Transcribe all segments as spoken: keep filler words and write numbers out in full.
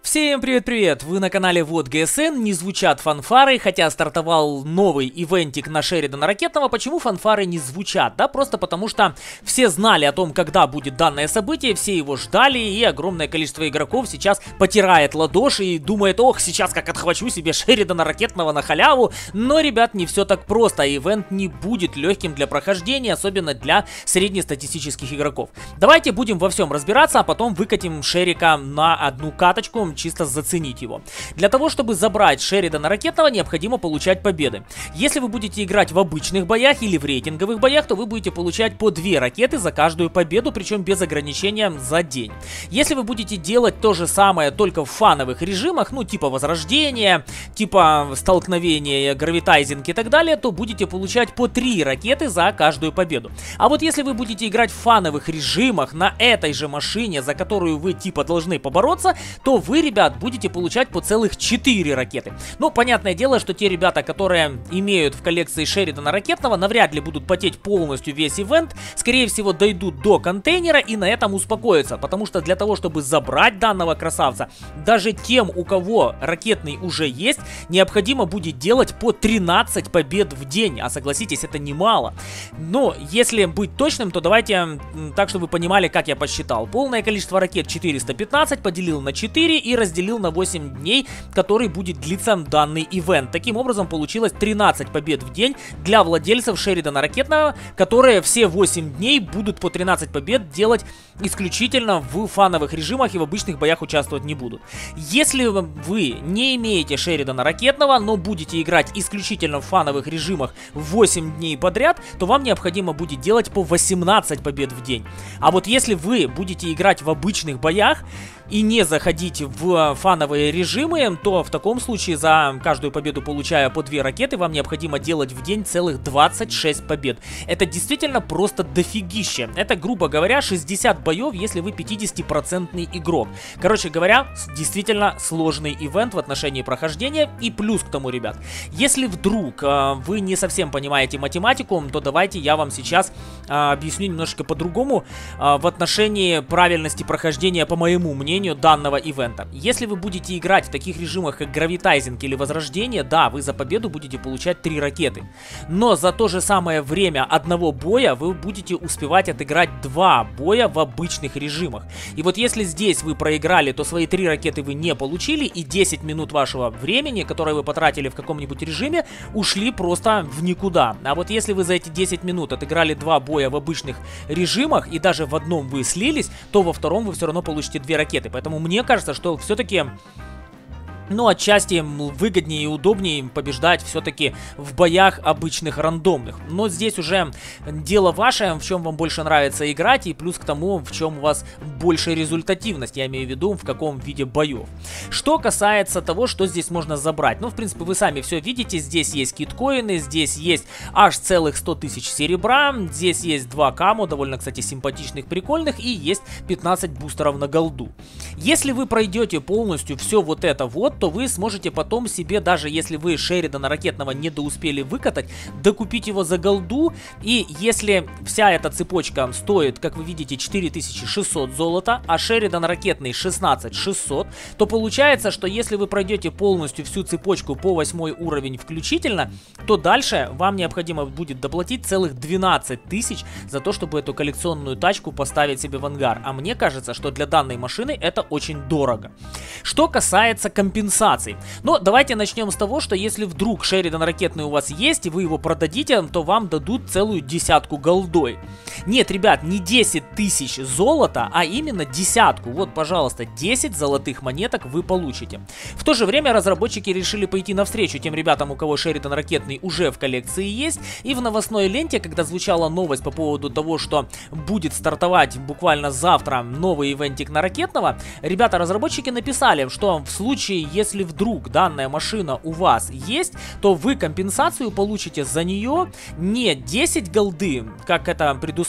Всем привет-привет! Вы на канале Вот ГСН, не звучат фанфары, хотя стартовал новый ивентик на Шеридана Ракетного. Почему фанфары не звучат? Да, просто потому что все знали о том, когда будет данное событие, все его ждали, и огромное количество игроков сейчас потирает ладоши и думает: ох, сейчас как отхвачу себе Шеридана Ракетного на халяву. Но, ребят, не все так просто, ивент не будет легким для прохождения, особенно для среднестатистических игроков. Давайте будем во всем разбираться, а потом выкатим Шерика на одну каточку, чисто заценить его. Для того, чтобы забрать Шеридана Ракетного, необходимо получать победы. Если вы будете играть в обычных боях или в рейтинговых боях, то вы будете получать по две ракеты за каждую победу, причем без ограничения за день. Если вы будете делать то же самое только в фановых режимах, ну типа Возрождения, типа Столкновения, Гравитайзинг и так далее, то будете получать по три ракеты за каждую победу. А вот если вы будете играть в фановых режимах на этой же машине, за которую вы типа должны побороться, то вы, ребят, будете получать по целых четыре ракеты. Ну, понятное дело, что те ребята, которые имеют в коллекции Шеридана Ракетного, навряд ли будут потеть полностью весь ивент. Скорее всего, дойдут до контейнера и на этом успокоятся. Потому что для того, чтобы забрать данного красавца, даже тем, у кого ракетный уже есть, необходимо будет делать по тринадцать побед в день. А согласитесь, это немало. Но, если быть точным, то давайте так, чтобы вы понимали, как я посчитал. Полное количество ракет четыреста пятнадцать поделил на четыре и разделил на восемь дней, который будет длиться данный ивент. Таким образом, получилось тринадцать побед в день для владельцев Шеридана Ракетного, которые все восемь дней будут по тринадцать побед делать исключительно в фановых режимах и в обычных боях участвовать не будут. Если вы не имеете Шеридана Ракетного, но будете играть исключительно в фановых режимах восемь дней подряд, то вам необходимо будет делать по восемнадцать побед в день. А вот если вы будете играть в обычных боях и не заходить в фановые режимы, то в таком случае за каждую победу, получая по две ракеты, вам необходимо делать в день целых двадцать шесть побед. Это действительно просто дофигище. Это, грубо говоря, шестьдесят боев, если вы пятидесятипроцентный игрок. Короче говоря, действительно сложный ивент в отношении прохождения. И плюс к тому, ребят, если вдруг э, вы не совсем понимаете математику, то давайте я вам сейчас э, объясню немножко по-другому э, в отношении правильности прохождения, по моему мнению, данного ивента. Если вы будете играть в таких режимах, как Гравитайзинг или Возрождение, да, вы за победу будете получать три ракеты. Но за то же самое время одного боя вы будете успевать отыграть два боя в обычных режимах. И вот если здесь вы проиграли, то свои три ракеты вы не получили, и десять минут вашего времени, которое вы потратили в каком-нибудь режиме, ушли просто в никуда. А вот если вы за эти десять минут отыграли два боя в обычных режимах, и даже в одном вы слились, то во втором вы все равно получите две ракеты. Поэтому мне кажется, что все-таки, ну, отчасти выгоднее и удобнее побеждать все-таки в боях обычных рандомных. Но здесь уже дело ваше, в чем вам больше нравится играть, и плюс к тому, в чем у вас больше результативность, я имею в виду, в каком виде боев. Что касается того, что здесь можно забрать. Ну, в принципе, вы сами все видите. Здесь есть киткоины, здесь есть аж целых сто тысяч серебра, здесь есть два камо, довольно, кстати, симпатичных, прикольных, и есть пятнадцать бустеров на голду. Если вы пройдете полностью все вот это вот, то вы сможете потом себе, даже если вы Шеридана Ракетного не доуспели выкатать, докупить его за голду. И если вся эта цепочка стоит, как вы видите, четыре тысячи шестьсот золота, а Шеридан Ракетный шестнадцать тысяч шестьсот, то получается, что если вы пройдете полностью всю цепочку по восьмой уровень включительно, то дальше вам необходимо будет доплатить целых двенадцать тысяч за то, чтобы эту коллекционную тачку поставить себе в ангар. А мне кажется, что для данной машины это очень дорого. Что касается компенсаций. Но давайте начнем с того, что если вдруг Шеридан Ракетный у вас есть, и вы его продадите, то вам дадут целую десятку голдой. Нет, ребят, не десять тысяч золота, а именно десятку. Вот, пожалуйста, десять золотых монеток вы получите. В то же время разработчики решили пойти навстречу тем ребятам, у кого Шеридан Ракетный уже в коллекции есть. И в новостной ленте, когда звучала новость по поводу того, что будет стартовать буквально завтра новый ивентик на Ракетного, ребята-разработчики написали, что в случае, если вдруг данная машина у вас есть, то вы компенсацию получите за нее не десять голды, как это предусмотрено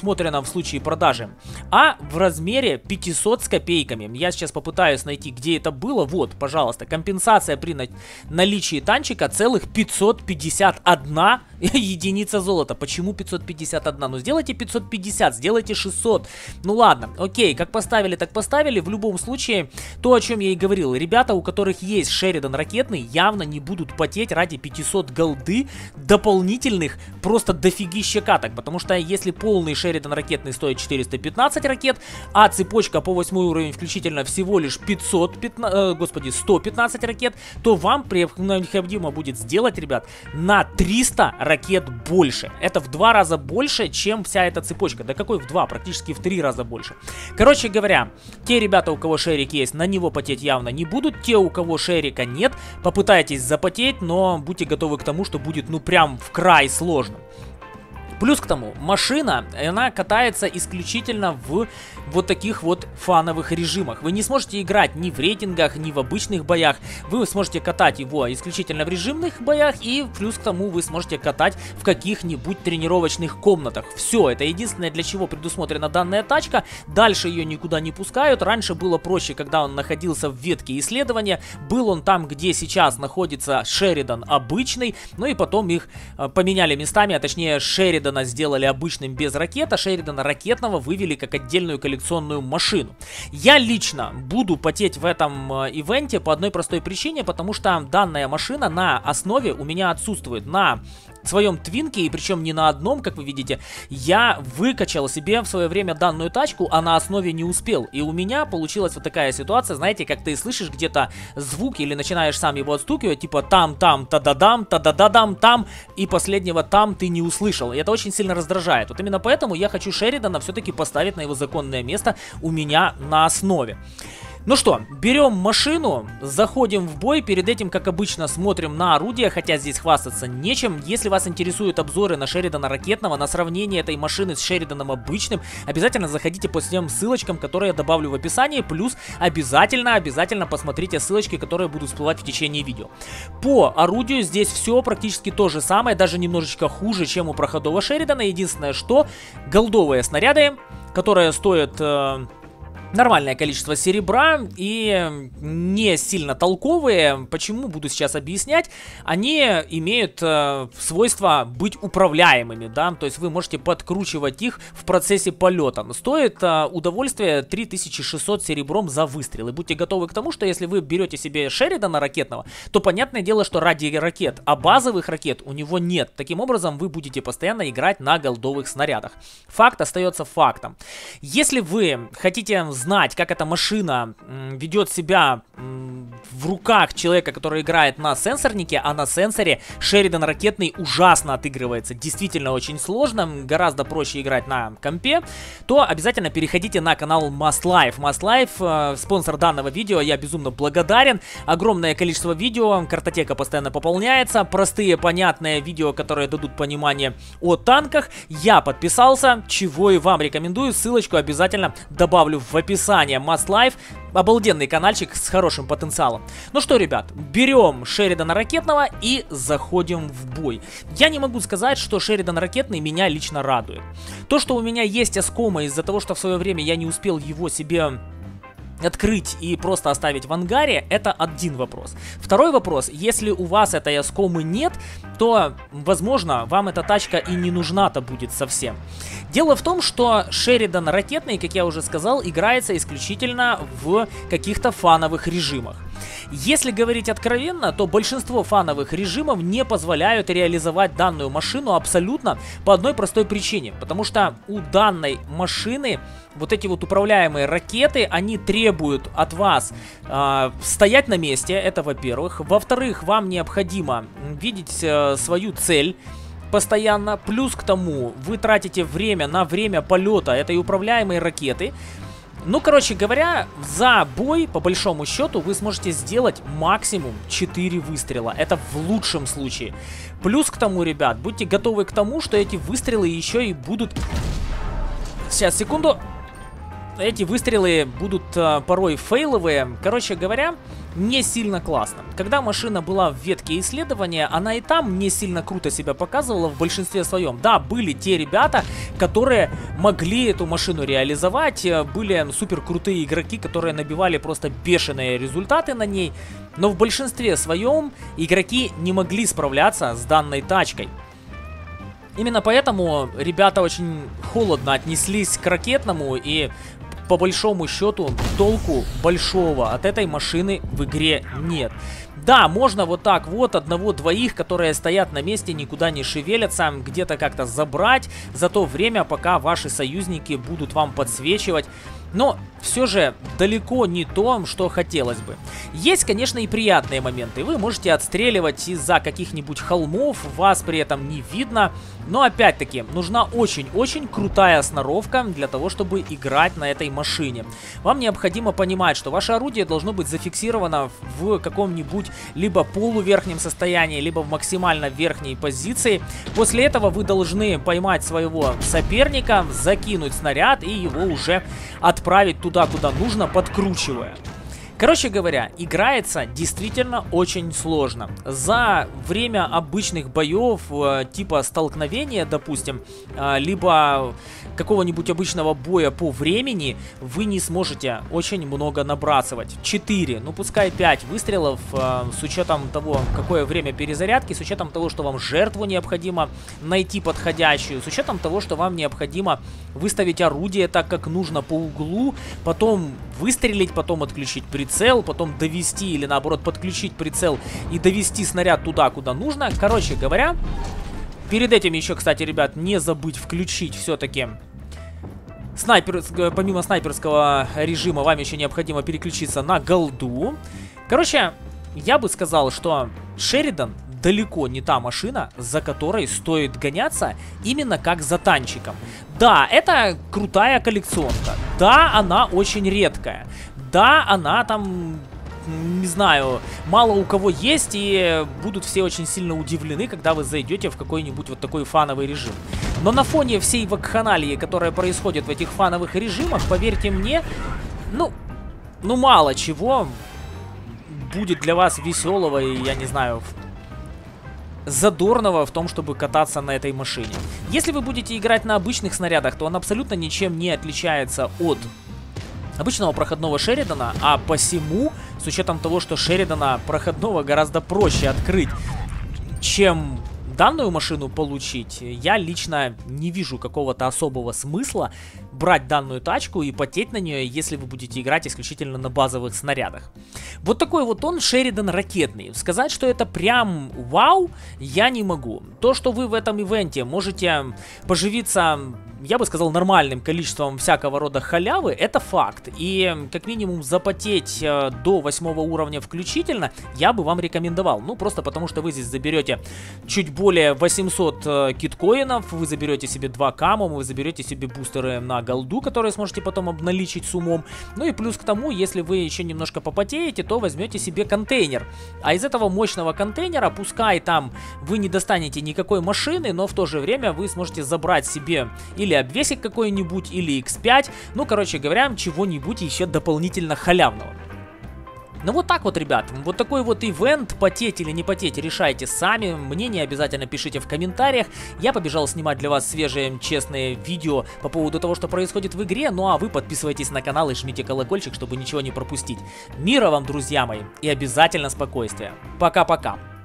предусмотрена в случае продажи, а в размере пятьсот с копейками. Я сейчас попытаюсь найти, где это было. Вот, пожалуйста, компенсация при на наличии танчика целых пятьсот пятьдесят одна единица золота. Почему пятьсот пятьдесят одна? Ну сделайте пятьсот пятьдесят, сделайте шестьсот. Ну ладно, окей, как поставили, так поставили. В любом случае, то, о чем я и говорил, ребята, у которых есть Шеридан ракетный, явно не будут потеть ради пятисот голды дополнительных, просто дофигища каток. Потому что если полный Шеридан ракетный стоит четыреста пятнадцать ракет, а цепочка по восьмой уровень включительно всего лишь пятьсот пятнадцать, э, господи, сто пятнадцать ракет, то вам необходимо будет сделать, ребят, на триста ракет больше. Это в два раза больше, чем вся эта цепочка. Да какой в два? Практически в три раза больше. Короче говоря, те ребята, у кого шерик есть, на него потеть явно не будут. Те, у кого шерика нет, попытайтесь запотеть, но будьте готовы к тому, что будет ну прям в край сложно. Плюс к тому, машина, она катается исключительно в вот таких вот фановых режимах. Вы не сможете играть ни в рейтингах, ни в обычных боях. Вы сможете катать его исключительно в режимных боях, и плюс к тому вы сможете катать в каких-нибудь тренировочных комнатах. Все, это единственное, для чего предусмотрена данная тачка. Дальше ее никуда не пускают. Раньше было проще, когда он находился в ветке исследования. Был он там, где сейчас находится Шеридан обычный. Ну и потом их э, поменяли местами, а точнее Шеридан сделали обычным без ракет, а Шеридана ракетного вывели как отдельную коллекционную машину. Я лично буду потеть в этом э, ивенте по одной простой причине, потому что данная машина на основе у меня отсутствует. На своем твинке, и причем не на одном, как вы видите, я выкачал себе в свое время данную тачку, а на основе не успел. И у меня получилась вот такая ситуация, знаете, как ты слышишь где-то звук или начинаешь сам его отстукивать, типа там-там, та-да-дам, та-да-да-дам, там, и последнего там ты не услышал. И это очень сильно раздражает. Вот именно поэтому я хочу Шеридана все-таки поставить на его законное место у меня на основе. Ну что, берем машину, заходим в бой, перед этим, как обычно, смотрим на орудие, хотя здесь хвастаться нечем. Если вас интересуют обзоры на Шеридана ракетного, на сравнение этой машины с Шериданом обычным, обязательно заходите по тем ссылочкам, которые я добавлю в описании, плюс обязательно, обязательно посмотрите ссылочки, которые будут всплывать в течение видео. По орудию здесь все практически то же самое, даже немножечко хуже, чем у проходового Шеридана. Единственное, что голдовые снаряды, которые стоят... Э нормальное количество серебра и не сильно толковые. Почему, буду сейчас объяснять. Они имеют э, свойство быть управляемыми, да, то есть вы можете подкручивать их в процессе полета. Стоит э, удовольствие три тысячи шестьсот серебром за выстрел. И будьте готовы к тому, что если вы берете себе Шеридана ракетного, то понятное дело, что ради ракет, а базовых ракет у него нет. Таким образом, вы будете постоянно играть на голдовых снарядах. Факт остается фактом. Если вы хотите знать, как эта машина м, ведет себя м, в руках человека, который играет на сенсорнике, а на сенсоре Шеридан ракетный ужасно отыгрывается, действительно очень сложно, гораздо проще играть на компе, то обязательно переходите на канал Must Life. Must Life, э, спонсор данного видео, я безумно благодарен. Огромное количество видео, картотека постоянно пополняется, простые, понятные видео, которые дадут понимание о танках. Я подписался, чего и вам рекомендую, ссылочку обязательно добавлю в описании. Must Life, обалденный каналчик с хорошим потенциалом. Ну что, ребят, берем Шеридана ракетного и заходим в бой. Я не могу сказать, что Шеридан ракетный меня лично радует. То, что у меня есть оскома из-за того, что в свое время я не успел его себе открыть и просто оставить в ангаре, это один вопрос. Второй вопрос, если у вас этой оскомы нет, то, возможно, вам эта тачка и не нужна-то будет совсем. Дело в том, что Шеридан ракетный, как я уже сказал, играется исключительно в каких-то фановых режимах. Если говорить откровенно, то большинство фановых режимов не позволяют реализовать данную машину абсолютно по одной простой причине. Потому что у данной машины вот эти вот управляемые ракеты, они требуют от вас э, стоять на месте, это во-первых. Во-вторых, вам необходимо видеть э, свою цель постоянно. Плюс к тому, вы тратите время на время полета этой управляемой ракеты. Ну, короче говоря, за бой, по большому счету, вы сможете сделать максимум четыре выстрела. Это в лучшем случае. Плюс к тому, ребят, будьте готовы к тому, что эти выстрелы еще и будут... Сейчас, секунду. Эти выстрелы будут а, порой фейловые. Короче говоря, не сильно классно. Когда машина была в ветке исследования, она и там не сильно круто себя показывала в большинстве своем. Да, были те ребята, которые могли эту машину реализовать, были супер крутые игроки, которые набивали просто бешеные результаты на ней, но в большинстве своем игроки не могли справляться с данной тачкой. Именно поэтому ребята очень холодно отнеслись к ракетному, и по большому счету толку большого от этой машины в игре нет. Да, можно вот так вот одного-двоих, которые стоят на месте, никуда не шевелятся, где-то как-то забрать за то время, пока ваши союзники будут вам подсвечивать. Но все же далеко не то, что хотелось бы. Есть, конечно, и приятные моменты. Вы можете отстреливать из-за каких-нибудь холмов, вас при этом не видно. Но опять-таки, нужна очень-очень крутая сноровка для того, чтобы играть на этой машине. Вам необходимо понимать, что ваше орудие должно быть зафиксировано в каком-нибудь либо полуверхнем состоянии, либо в максимально верхней позиции. После этого вы должны поймать своего соперника, закинуть снаряд и его уже отправить туда, куда нужно, подкручивая. Короче говоря, играется действительно очень сложно. За время обычных боев, типа столкновения, допустим, либо какого-нибудь обычного боя по времени, вы не сможете очень много набрасывать. четыре, ну пускай пять выстрелов, с учетом того, какое время перезарядки, с учетом того, что вам жертву необходимо найти подходящую, с учетом того, что вам необходимо выставить орудие так, как нужно по углу, потом выстрелить, потом отключить прицел, потом довести или наоборот подключить прицел и довести снаряд туда, куда нужно. Короче говоря, перед этим еще, кстати, ребят, не забыть включить все-таки снайпер, помимо снайперского режима, вам еще необходимо переключиться на голду. Короче, я бы сказал, что Шеридан далеко не та машина, за которой стоит гоняться именно как за танчиком. Да, это крутая коллекционка. Да, она очень редкая. Да, она там, не знаю, мало у кого есть, и будут все очень сильно удивлены, когда вы зайдете в какой-нибудь вот такой фановый режим. Но на фоне всей вакханалии, которая происходит в этих фановых режимах, поверьте мне, ну, ну мало чего будет для вас веселого и, я не знаю, задорного в том, чтобы кататься на этой машине. Если вы будете играть на обычных снарядах, то он абсолютно ничем не отличается от обычного проходного Шеридана, а посему, с учетом того, что Шеридана проходного гораздо проще открыть, чем данную машину получить, я лично не вижу какого-то особого смысла брать данную тачку и потеть на нее, если вы будете играть исключительно на базовых снарядах. Вот такой вот он, Шеридан ракетный. Сказать, что это прям вау, я не могу. То, что вы в этом ивенте можете поживиться, я бы сказал, нормальным количеством всякого рода халявы, это факт. И как минимум запотеть э, до восьмого уровня включительно я бы вам рекомендовал. Ну, просто потому что вы здесь заберете чуть более восемьсот э, киткоинов, вы заберете себе два кама, вы заберете себе бустеры на голду, которые сможете потом обналичить с умом. Ну и плюс к тому, если вы еще немножко попотеете, то возьмете себе контейнер. А из этого мощного контейнера, пускай там вы не достанете никакой машины, но в то же время вы сможете забрать себе или обвесик какой-нибудь, или икс пять, ну, короче говоря, чего-нибудь еще дополнительно халявного. Ну вот так вот, ребят, вот такой вот ивент, потеть или не потеть, решайте сами, мнение обязательно пишите в комментариях. Я побежал снимать для вас свежие, честные видео по поводу того, что происходит в игре, ну а вы подписывайтесь на канал и жмите колокольчик, чтобы ничего не пропустить. Мира вам, друзья мои, и обязательно спокойствия. Пока-пока.